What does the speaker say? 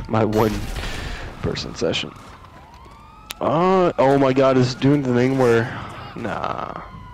my one person session. Oh my god, it's doing the thing where, nah.